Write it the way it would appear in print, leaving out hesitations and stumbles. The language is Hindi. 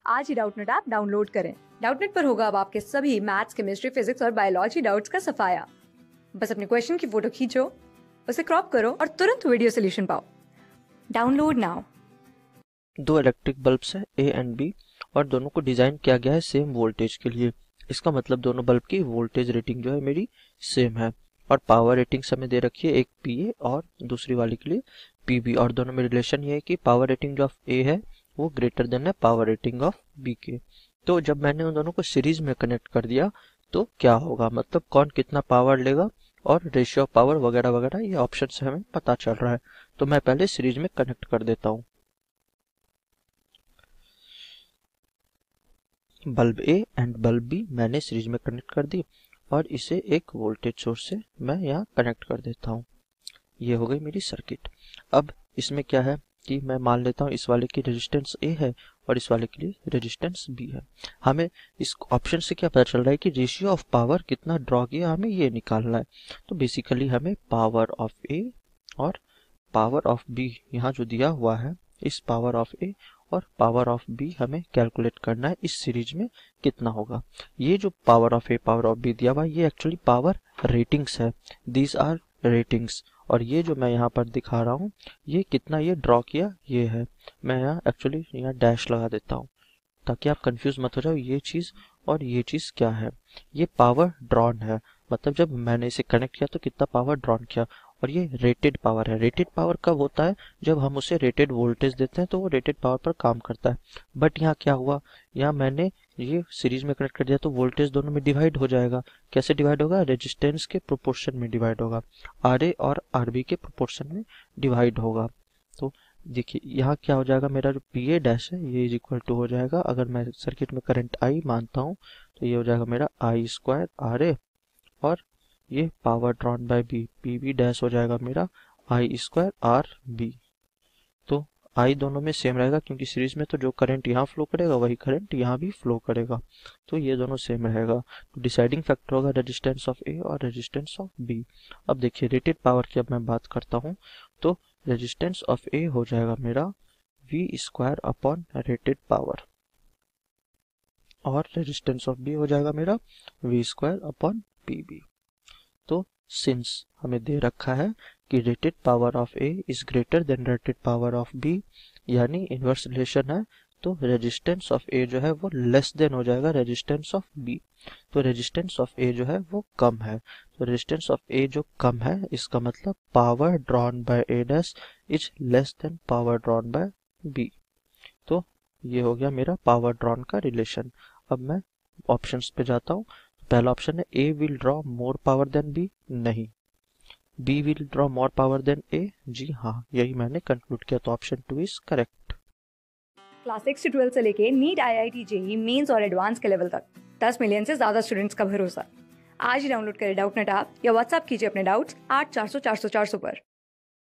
आज ही डाउटनेट ऐप डाउनलोड करें। डाउटनेट पर होगा अब आपके सभी मैथ्स, केमिस्ट्री, फिजिक्स और बायोलॉजी डाउट्स का सफाया। बस अपने क्वेश्चन की फोटो खींचो, उसे क्रॉप करो और तुरंत वीडियो सोल्यूशन पाओ। Download now. दो इलेक्ट्रिक बल्ब्स हैं ए एंड बी और दोनों को डिजाइन किया गया है सेम वोल्टेज के लिए। इसका मतलब दोनों बल्ब की वोल्टेज रेटिंग जो है मेरी सेम है और पावर रेटिंग हमें दे रखी है, एक पीए और दूसरी वाली के लिए पीबी। और दोनों में रिलेशन ये है कि पावर रेटिंग ऑफ ए है वो ग्रेटर देन है पावर रेटिंग ऑफ बी के। तो जब मैंने उन दोनों को सीरीज में कनेक्ट कर दिया तो क्या होगा, मतलब कौन कितना पावर लेगा और रेशियो ऑफ पावर वगैरह वगैरह ये ऑप्शन से हमें पता चल रहा है। तो मैं पहले सीरीज में कनेक्ट कर देता हूँ। Bulb A and bulb B मैंने सीरीज में कनेक्ट कर दी और इसे एक वोल्टेज सोर्स से मैं यहाँ कनेक्ट कर देता हूँ। ये हो गई मेरी सर्किट। अब इसमें क्या है कि मैं मान लेता हूँ इस वाले की रेजिस्टेंस ए है और इस वाले के लिए रेजिस्टेंस बी है। हमें इस ऑप्शन से क्या पता चल रहा है कि रेशियो ऑफ पावर कितना ड्रॉ किया, हमें ये निकालना है। तो बेसिकली हमें पावर ऑफ ए और पावर ऑफ बी यहाँ जो दिया हुआ है, इस पावर ऑफ ए और पावर ऑफ बी हमें कैलकुलेट करना है इस सीरीज में कितना होगा। ये जो power of A power of B दिया हुआ है ये एक्चुअली पावर रेटिंग्स है, दीज आर रेटिंग्स। और ये जो मैं यहाँ पर दिखा रहा हूँ ये कितना ये ड्रॉ किया ये है। मैं यहाँ एक्चुअली यहाँ डैश लगा देता हूँ ताकि आप कंफ्यूज मत हो जाओ ये चीज और ये चीज क्या है। ये पावर ड्रॉन है, मतलब जब मैंने इसे कनेक्ट किया तो कितना पावर ड्रॉन किया। और ये रेटेड पावर है। रेटेड पावर कब होता है, जब हम उसे रेटेड वोल्टेज देते हैं तो वो रेटेड पावर पर काम करता है। बट यहाँ क्या हुआ, यहाँ मैंने ये सीरीज में कनेक्ट कर दिया तो वोल्टेज दोनों में डिवाइड हो जाएगा। कैसे डिवाइड होगा, रेजिस्टेंस के प्रोपोर्शन में डिवाइड होगा, आर ए और आर बी के प्रोपोर्शन में डिवाइड होगा। तो देखिए यहाँ क्या हो जाएगा, मेरा जो पी ए डैश है ये इज इक्वल टू हो जाएगा, अगर मैं सर्किट में करंट आई मानता हूँ तो ये हो जाएगा मेरा आई स्क्वायर आर ए और ये power drawn by B, P B dash हो जाएगा मेरा आई स्क्वायर आर बी। तो आई दोनों में सेम रहेगा क्योंकि सीरीज में तो जो करंट यहाँ फ्लो करेगा वही करंट यहाँ भी फ्लो करेगा, तो ये दोनों सेम रहेगा। तो डिसाइडिंग फैक्टर होगा रेजिस्टेंस ऑफ ए और रेजिस्टेंस ऑफ बी। अब देखिए रेटेड पावर की अब मैं बात करता हूँ तो रेजिस्टेंस ऑफ ए हो जाएगा मेरा V square upon rated power और रेजिस्टेंस ऑफ बी हो जाएगा मेरा V square upon P B. तो सिंस हमें दे रखा है कि rated power of A is greater than rated power of B, यानी इनवर्स रिलेशन है, तो रेजिस्टेंस ऑफ ए जो है वो लेस देन हो जाएगा रेजिस्टेंस ऑफ बी। तो रेजिस्टेंस ऑफ ए जो है वो कम है। तो रेजिस्टेंस ऑफ ए जो कम है इसका मतलब power drawn by A dash is less than power drawn by B. तो ये हो गया मेरा पावर ड्रॉन का रिलेशन। अब मैं ऑप्शंस पे जाता हूँ। पहला ऑप्शन है A will draw more power than B, नहीं। B will draw more power than A, जी हाँ, यही मैंने कंक्लूड किया, तो ऑप्शन 2 इज करेक्ट। क्लास 6 से 12 से लेके नीट, IIT, जेईई मेंस और एडवांस के लेवल तक 10 मिलियन से ज्यादा स्टूडेंट्स का भरोसा। आज ही डाउनलोड करें डाउटनेट ऐप या व्हाट्सएप कीजिए अपने डाउट्स 8400 400 400 पर।